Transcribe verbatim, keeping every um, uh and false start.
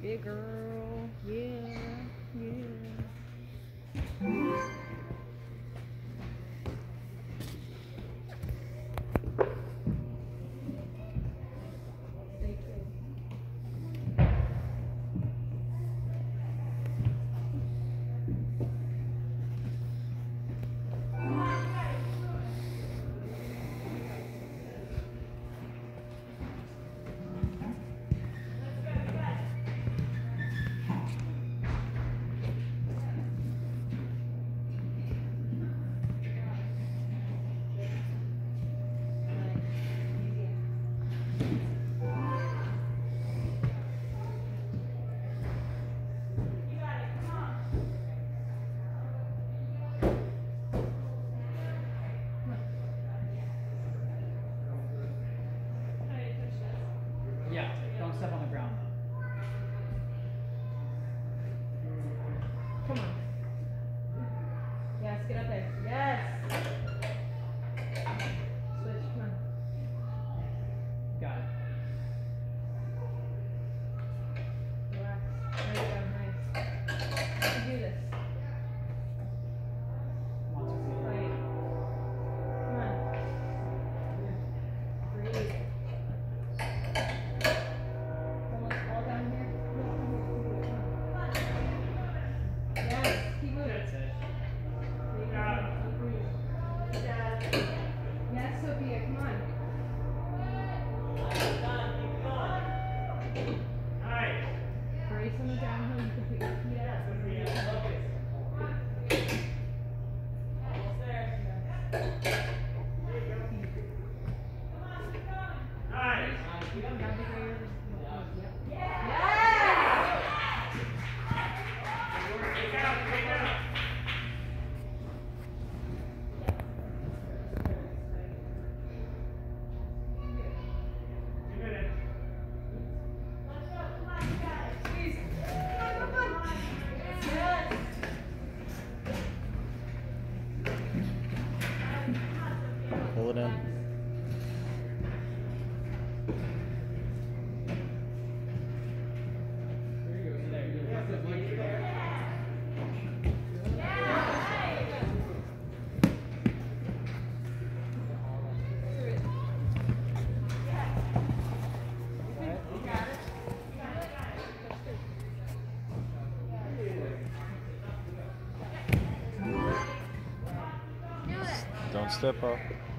Yeah, girl. Yeah. Yeah. Yeah, don't step on the ground though. Come on. Yes, get up there. Yes. Switch, come on. Got it. Relax. There you go, nice. You can do this. Come on, Sophia. Right. Come on. Breathe. Almost all down here. Come on. Yes, keep moving. That's it. Yes, Sophia, come on. Brace on the downhill, you can put your feet up. Pull it in. Don't step up.